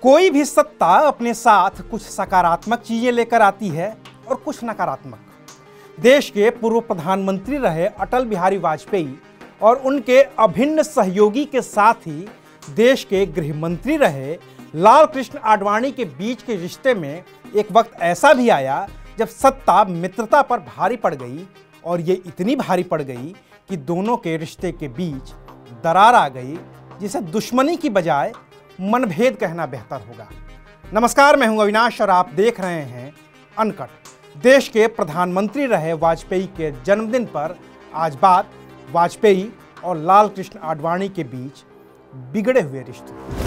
कोई भी सत्ता अपने साथ कुछ सकारात्मक चीजें लेकर आती है और कुछ नकारात्मक। देश के पूर्व प्रधानमंत्री रहे अटल बिहारी वाजपेयी और उनके अभिन्न सहयोगी के साथ ही देश के गृह मंत्री रहे लाल कृष्ण आडवाणी के बीच के रिश्ते में एक वक्त ऐसा भी आया जब सत्ता मित्रता पर भारी पड़ गई, और ये इतनी भारी पड़ गई कि दोनों के रिश्ते के बीच दरार आ गई, जिसे दुश्मनी की बजाय मनभेद कहना बेहतर होगा। नमस्कार, मैं हूं अविनाश और आप देख रहे हैं अनकट। देश के प्रधानमंत्री रहे वाजपेयी के जन्मदिन पर आज बात वाजपेयी और लाल कृष्ण आडवाणी के बीच बिगड़े हुए रिश्ते।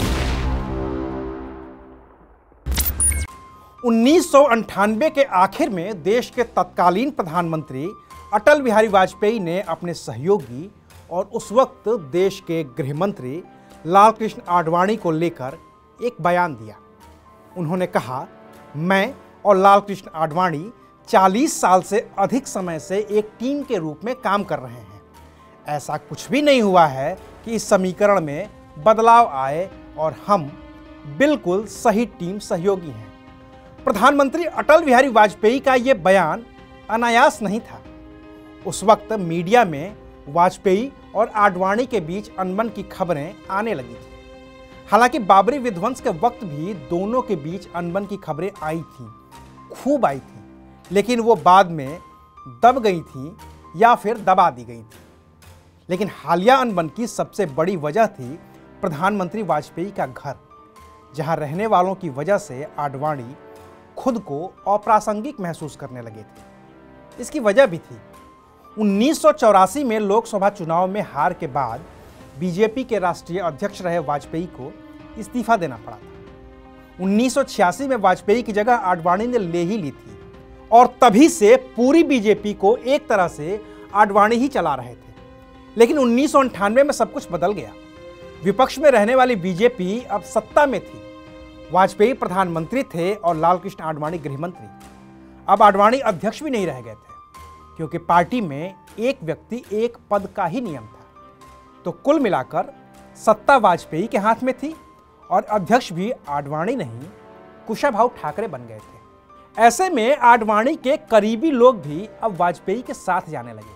1998 के आखिर में देश के तत्कालीन प्रधानमंत्री अटल बिहारी वाजपेयी ने अपने सहयोगी और उस वक्त देश के गृह मंत्री लाल कृष्ण आडवाणी को लेकर एक बयान दिया। उन्होंने कहा, मैं और लाल कृष्ण आडवाणी 40 साल से अधिक समय से एक टीम के रूप में काम कर रहे हैं। ऐसा कुछ भी नहीं हुआ है कि इस समीकरण में बदलाव आए और हम बिल्कुल सही टीम सहयोगी हैं। प्रधानमंत्री अटल बिहारी वाजपेयी का यह बयान अनायास नहीं था। उस वक्त मीडिया में वाजपेयी और आडवाणी के बीच अनबन की खबरें आने लगी थी। हालांकि बाबरी विध्वंस के वक्त भी दोनों के बीच अनबन की खबरें आई थीं, खूब आई थीं, लेकिन वो बाद में दब गई थीं या फिर दबा दी गई थीं। लेकिन हालिया अनबन की सबसे बड़ी वजह थी प्रधानमंत्री वाजपेयी का घर, जहां रहने वालों की वजह से आडवाणी खुद को अप्रासंगिक महसूस करने लगे थे। इसकी वजह भी थी 1984 में लोकसभा चुनाव में हार के बाद बीजेपी के राष्ट्रीय अध्यक्ष रहे वाजपेयी को इस्तीफा देना पड़ा था। 1986 में वाजपेयी की जगह आडवाणी ने ले ही ली थी और तभी से पूरी बीजेपी को एक तरह से आडवाणी ही चला रहे थे। लेकिन 1998 में सब कुछ बदल गया। विपक्ष में रहने वाली बीजेपी अब सत्ता में थी। वाजपेयी प्रधानमंत्री थे और लाल कृष्ण आडवाणी गृहमंत्री। अब आडवाणी अध्यक्ष भी नहीं रह गए थे, क्योंकि पार्टी में एक व्यक्ति एक पद का ही नियम था। तो कुल मिलाकर सत्ता वाजपेयी के हाथ में थी और अध्यक्ष भी आडवाणी नहीं, कुशाभाऊ ठाकरे बन गए थे। ऐसे में आडवाणी के करीबी लोग भी अब वाजपेयी के साथ जाने लगे।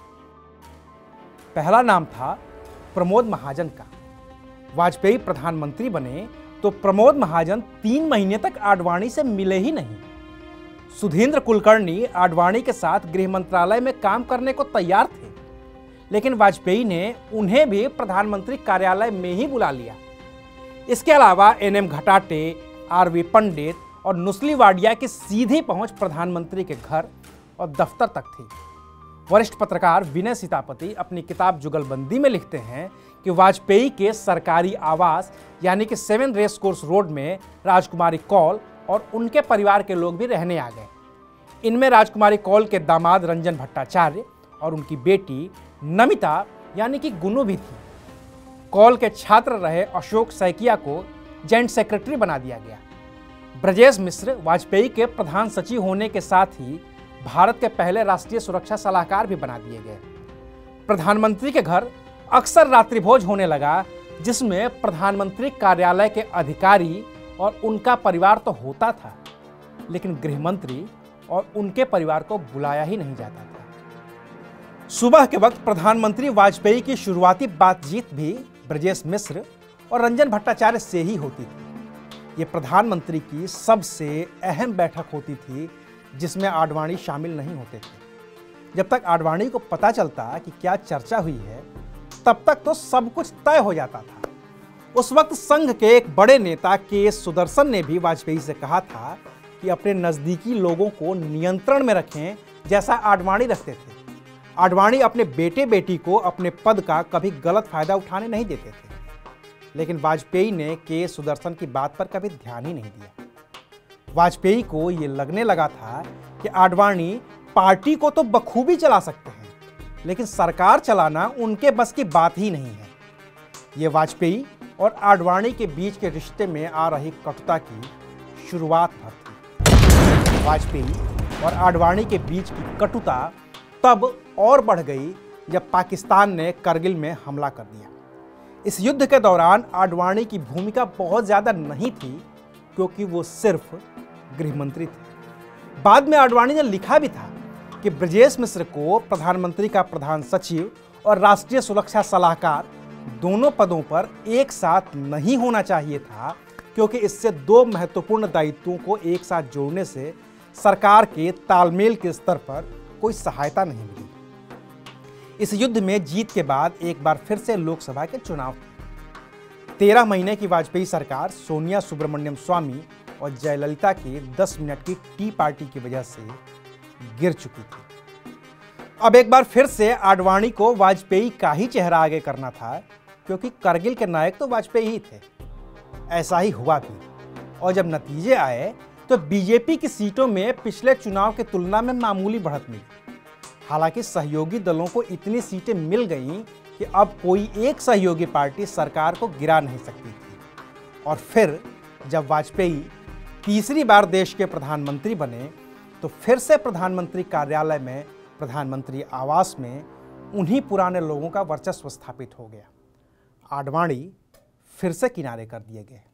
पहला नाम था प्रमोद महाजन का। वाजपेयी प्रधानमंत्री बने तो प्रमोद महाजन 3 महीने तक आडवाणी से मिले ही नहीं। सुधींद्र कुलकर्णी आडवाणी के साथ गृह मंत्रालय में काम करने को तैयार थे, लेकिन वाजपेयी ने उन्हें भी प्रधानमंत्री कार्यालय में ही बुला लिया। इसके अलावा एनएम घटाटे, आरवी पंडित और नुस्ली वाडिया की सीधी पहुंच प्रधानमंत्री के घर और दफ्तर तक थी। वरिष्ठ पत्रकार विनय सीतापति अपनी किताब जुगलबंदी में लिखते हैं कि वाजपेयी के सरकारी आवास यानी कि 7 रेस कोर्स रोड में राजकुमारी कौल और उनके परिवार के लोग भी रहने आ गए। इनमें राजकुमारी कौल के दामाद रंजन भट्टाचार्य और उनकी बेटी नमिता यानी कि गुनु भी थी। कौल के छात्र रहे अशोक सैकिया को जॉइंट सेक्रेटरी बना दिया गया। ब्रजेश मिश्र वाजपेयी के प्रधान सचिव होने के साथ ही भारत के पहले राष्ट्रीय सुरक्षा सलाहकार भी बना दिए गए। प्रधानमंत्री के घर अक्सर रात्रिभोज होने लगा, जिसमें प्रधानमंत्री कार्यालय के अधिकारी और उनका परिवार तो होता था, लेकिन गृहमंत्री और उनके परिवार को बुलाया ही नहीं जाता था। सुबह के वक्त प्रधानमंत्री वाजपेयी की शुरुआती बातचीत भी ब्रजेश मिश्र और रंजन भट्टाचार्य से ही होती थी। ये प्रधानमंत्री की सबसे अहम बैठक होती थी, जिसमें आडवाणी शामिल नहीं होते थे। जब तक आडवाणी को पता चलता कि क्या चर्चा हुई है, तब तक तो सब कुछ तय हो जाता था। उस वक्त संघ के एक बड़े नेता के.एस. सुदर्शन ने भी वाजपेयी से कहा था कि अपने नजदीकी लोगों को नियंत्रण में रखें, जैसा आडवाणी रखते थे। आडवाणी अपने बेटे बेटी को अपने पद का कभी गलत फायदा उठाने नहीं देते थे, लेकिन वाजपेयी ने के.एस. सुदर्शन की बात पर कभी ध्यान ही नहीं दिया। वाजपेयी को यह लगने लगा था कि आडवाणी पार्टी को तो बखूबी चला सकते हैं, लेकिन सरकार चलाना उनके बस की बात ही नहीं है। यह वाजपेयी और आडवाणी के बीच के रिश्ते में आ रही कटुता की शुरुआत भर थी। वाजपेयी और आडवाणी के बीच की कटुता तब और बढ़ गई जब पाकिस्तान ने करगिल में हमला कर दिया। इस युद्ध के दौरान आडवाणी की भूमिका बहुत ज़्यादा नहीं थी, क्योंकि वो सिर्फ गृह मंत्री थे। बाद में आडवाणी ने लिखा भी था कि ब्रजेश मिश्र को प्रधानमंत्री का प्रधान सचिव और राष्ट्रीय सुरक्षा सलाहकार दोनों पदों पर एक साथ नहीं होना चाहिए था, क्योंकि इससे दो महत्वपूर्ण दायित्वों को एक साथ जोड़ने से सरकार के तालमेल के स्तर पर कोई सहायता नहीं मिली। इस युद्ध में जीत के बाद एक बार फिर से लोकसभा के चुनाव थे। 13 महीने की वाजपेयी सरकार सोनिया सुब्रमण्यम स्वामी और जयललिता के 10 मिनट की टी पार्टी की वजह से गिर चुकी थी। अब एक बार फिर से आडवाणी को वाजपेयी का ही चेहरा आगे करना था, क्योंकि करगिल के नायक तो वाजपेयी ही थे। ऐसा ही हुआ भी, और जब नतीजे आए तो बीजेपी की सीटों में पिछले चुनाव की तुलना में मामूली बढ़त मिली। हालांकि सहयोगी दलों को इतनी सीटें मिल गईं कि अब कोई एक सहयोगी पार्टी सरकार को गिरा नहीं सकती थी। और फिर जब वाजपेयी तीसरी बार देश के प्रधानमंत्री बने तो फिर से प्रधानमंत्री कार्यालय में, प्रधानमंत्री आवास में उन्हीं पुराने लोगों का वर्चस्व स्थापित हो गया। आडवाणी फिर से किनारे कर दिए गए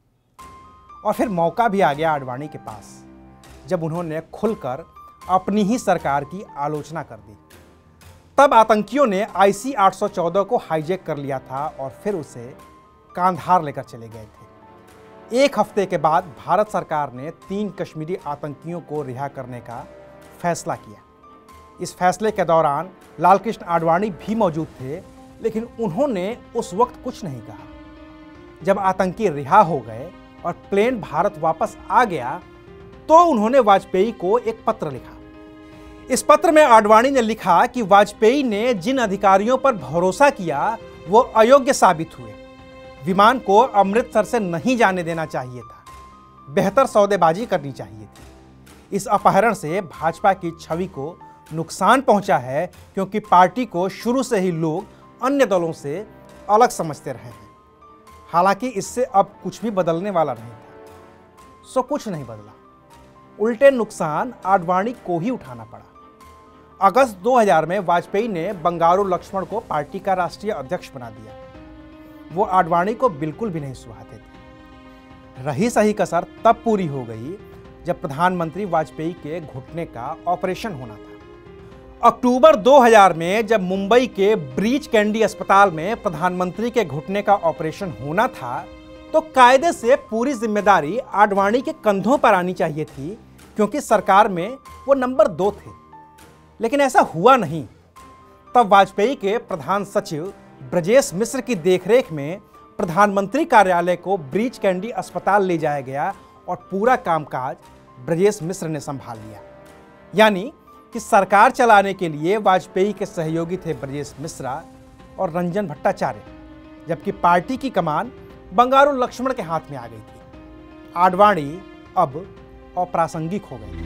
और फिर मौका भी आ गया आडवाणी के पास, जब उन्होंने खुलकर अपनी ही सरकार की आलोचना कर दी। तब आतंकियों ने IC 814 को हाईजैक कर लिया था और फिर उसे कांधार लेकर चले गए थे। एक हफ्ते के बाद भारत सरकार ने 3 कश्मीरी आतंकियों को रिहा करने का फैसला किया। इस फैसले के दौरान लालकृष्ण आडवाणी भी मौजूद थे, लेकिन उन्होंने उस वक्त कुछ नहीं कहा। जब आतंकी रिहा हो गए और प्लेन भारत वापस आ गया तो उन्होंने वाजपेयी को एक पत्र लिखा। इस पत्र में आडवाणी ने लिखा कि वाजपेयी ने जिन अधिकारियों पर भरोसा किया वो अयोग्य साबित हुए। विमान को अमृतसर से नहीं जाने देना चाहिए था, बेहतर सौदेबाजी करनी चाहिए थी। इस अपहरण से भाजपा की छवि को नुकसान पहुंचा है, क्योंकि पार्टी को शुरू से ही लोग अन्य दलों से अलग समझते रहे हैं। हालांकि इससे अब कुछ भी बदलने वाला नहीं था। सो कुछ नहीं बदला, उल्टे नुकसान आडवाणी को ही उठाना पड़ा। अगस्त 2000 में वाजपेयी ने बंगारू लक्ष्मण को पार्टी का राष्ट्रीय अध्यक्ष बना दिया। वो आडवाणी को बिल्कुल भी नहीं सुहाते थे। रही सही कसर तब पूरी हो गई जब प्रधानमंत्री वाजपेयी के घुटने का ऑपरेशन होना था। अक्टूबर 2000 में जब मुंबई के ब्रीच कैंडी अस्पताल में प्रधानमंत्री के घुटने का ऑपरेशन होना था, तो कायदे से पूरी जिम्मेदारी आडवाणी के कंधों पर आनी चाहिए थी, क्योंकि सरकार में वो नंबर 2 थे। लेकिन ऐसा हुआ नहीं। तब वाजपेयी के प्रधान सचिव ब्रजेश मिश्र की देखरेख में प्रधानमंत्री कार्यालय को ब्रीच कैंडी अस्पताल ले जाया गया और पूरा कामकाज ब्रजेश मिश्र ने संभाल लिया। यानी कि सरकार चलाने के लिए वाजपेयी के सहयोगी थे ब्रजेश मिश्रा और रंजन भट्टाचार्य, जबकि पार्टी की कमान बंगारू लक्ष्मण के हाथ में आ गई थी। आडवाणी अब अप्रासंगिक हो गई।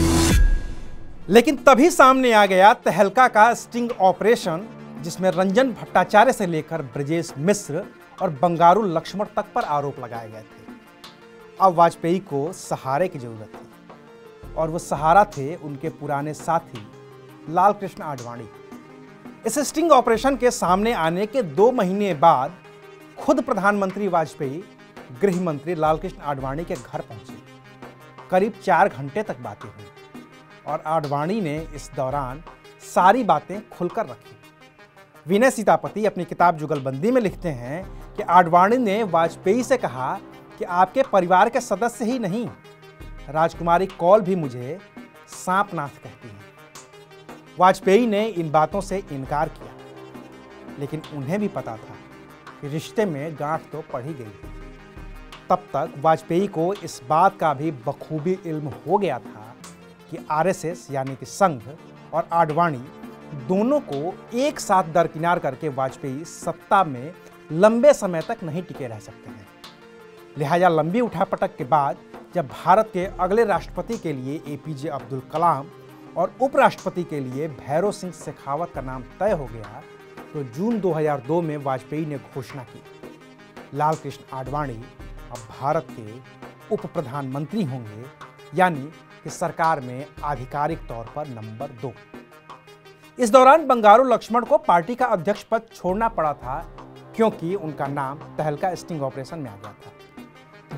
लेकिन तभी सामने आ गया तहलका का स्टिंग ऑपरेशन, जिसमें रंजन भट्टाचार्य से लेकर ब्रजेश मिश्र और बंगारू लक्ष्मण तक पर आरोप लगाए गए थे। अब वाजपेयी को सहारे की जरूरत थी, और वो सहारा थे उनके पुराने साथी लालकृष्ण आडवाणी। इस स्टिंग ऑपरेशन के सामने आने के 2 महीने बाद खुद प्रधानमंत्री वाजपेयी गृह मंत्री लालकृष्ण आडवाणी के घर पहुंचे। करीब 4 घंटे तक बातें हुई और आडवाणी ने इस दौरान सारी बातें खुलकर रखी। विनय सीतापति अपनी किताब जुगलबंदी में लिखते हैं कि आडवाणी ने वाजपेयी से कहा कि आपके परिवार के सदस्य ही नहीं, राजकुमारी कौल भी मुझे सांपनाथ कहती हैं। वाजपेयी ने इन बातों से इनकार किया, लेकिन उन्हें भी पता था कि रिश्ते में गांठ तो पड़ ही गई। तब तक वाजपेयी को इस बात का भी बखूबी इल्म हो गया था कि आरएसएस यानी कि संघ और आडवाणी दोनों को एक साथ दरकिनार करके वाजपेयी सत्ता में लंबे समय तक नहीं टिके रह सकते हैं। लिहाजा लंबी उठापटक के बाद जब भारत के अगले राष्ट्रपति के लिए एपीजे अब्दुल कलाम और उपराष्ट्रपति के लिए भैरों सिंह शेखावत का नाम तय हो गया, तो जून 2002 में वाजपेयी ने घोषणा की, लालकृष्ण आडवाणी अब भारत के उप प्रधानमंत्री होंगे, यानी कि सरकार में आधिकारिक तौर पर नंबर 2। इस दौरान बंगारू लक्ष्मण को पार्टी का अध्यक्ष पद छोड़ना पड़ा था, क्योंकि उनका नाम तहलका स्टिंग ऑपरेशन में आ गया था।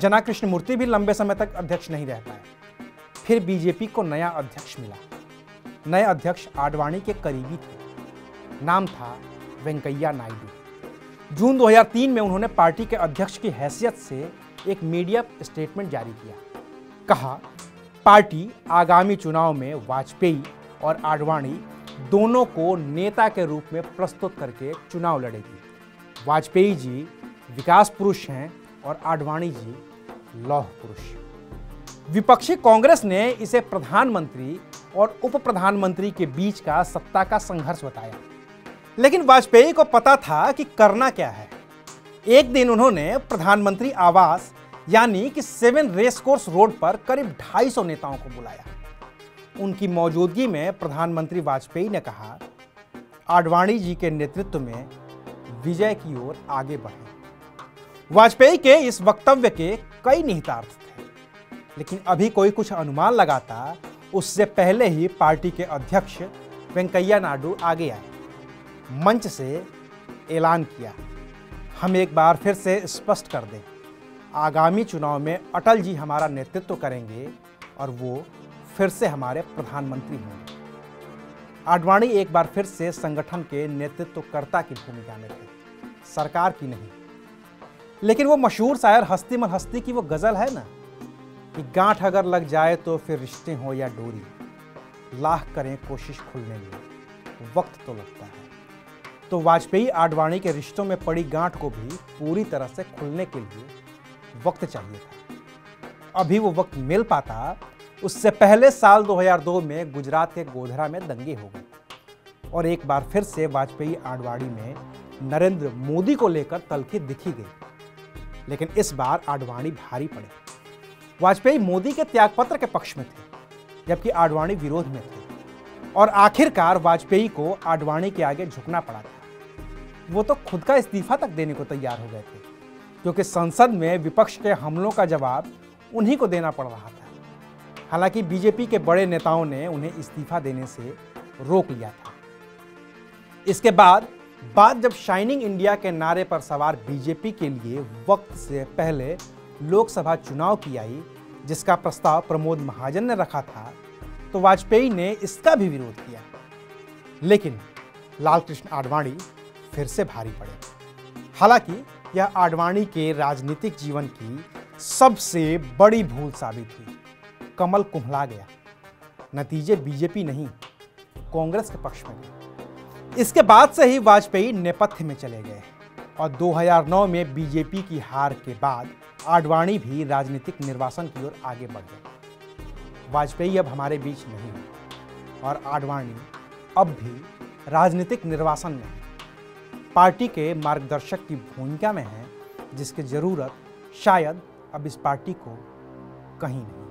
जना कृष्णमूर्ति भी लंबे समय तक अध्यक्ष नहीं रह पाए। फिर बीजेपी को नया अध्यक्ष मिला। नए अध्यक्ष आडवाणी के करीबी थे, नाम था वेंकैया नायडू। जून 2003 में उन्होंने पार्टी के अध्यक्ष की हैसियत से एक मीडिया स्टेटमेंट जारी किया। कहा, पार्टी आगामी चुनाव में वाजपेयी और आडवाणी दोनों को नेता के रूप में प्रस्तुत करके चुनाव लड़ेगी। वाजपेयी जी विकास पुरुष हैं और आडवाणी जी लौह पुरुष। विपक्षी कांग्रेस ने इसे प्रधानमंत्री और उप प्रधानमंत्री के बीच का सत्ता का संघर्ष बताया, लेकिन वाजपेयी को पता था कि करना क्या है। एक दिन उन्होंने प्रधानमंत्री आवास यानी कि 7 रेस कोर्स रोड पर करीब 250 नेताओं को बुलाया। उनकी मौजूदगी में प्रधानमंत्री वाजपेयी ने कहा, आडवाणी जी के नेतृत्व में विजय की ओर आगे बढ़े। वाजपेयी के इस वक्तव्य के कई निहितार्थ थे, लेकिन अभी कोई कुछ अनुमान लगाता उससे पहले ही पार्टी के अध्यक्ष वेंकैया नायडू आगे आए, मंच से ऐलान किया, हम एक बार फिर से स्पष्ट कर दें, आगामी चुनाव में अटल जी हमारा नेतृत्व करेंगे और वो फिर से हमारे प्रधानमंत्री होंगे। आडवाणी एक बार फिर से संगठन के नेतृत्वकर्ता की भूमिका में थे, सरकार की नहीं। लेकिन वो मशहूर शायर हस्ती मन हस्ती की वो गजल है ना कि गांठ अगर लग जाए तो फिर रिश्ते हो या डोरी, लाख करें कोशिश खुलने में, वक्त तो लगता है। तो वाजपेयी आडवाणी के रिश्तों में पड़ी गांठ को भी पूरी तरह से खुलने के लिए वक्त चाहिए था। अभी वो वक्त मिल पाता उससे पहले साल 2002 में गुजरात के गोधरा में दंगे हो गए और एक बार फिर से वाजपेयी आडवाणी में नरेंद्र मोदी को लेकर तल्खी दिखी गई। लेकिन इस बार आडवाणी भारी पड़े। वाजपेयी मोदी के त्यागपत्र के पक्ष में थे, जबकि आडवाणी विरोध में थे और आखिरकार वाजपेयी को आडवाणी के आगे झुकना पड़ा था। वो तो खुद का इस्तीफा तक देने को तैयार हो गए थे, क्योंकि संसद में विपक्ष के हमलों का जवाब उन्हीं को देना पड़ रहा था। हालांकि बीजेपी के बड़े नेताओं ने उन्हें इस्तीफा देने से रोक लिया था। इसके बाद बात जब शाइनिंग इंडिया के नारे पर सवार बीजेपी के लिए वक्त से पहले लोकसभा चुनाव की आई, जिसका प्रस्ताव प्रमोद महाजन ने रखा था, तो वाजपेयी ने इसका भी विरोध किया। लेकिन लालकृष्ण आडवाणी फिर से भारी पड़े। हालांकि यह आडवाणी के राजनीतिक जीवन की सबसे बड़ी भूल साबित हुई। कमल कुम्हला गया। नतीजे बीजेपी नहीं, कांग्रेस के पक्ष में थे। इसके बाद से ही वाजपेयी नेपथ्य में चले गए और 2009 में बीजेपी की हार के बाद आडवाणी भी राजनीतिक निर्वासन की ओर आगे बढ़ गए। वाजपेयी अब हमारे बीच नहीं है और आडवाणी अब भी राजनीतिक निर्वासन में है, पार्टी के मार्गदर्शक की भूमिका में है, जिसकी जरूरत शायद अब इस पार्टी को कहीं नहीं।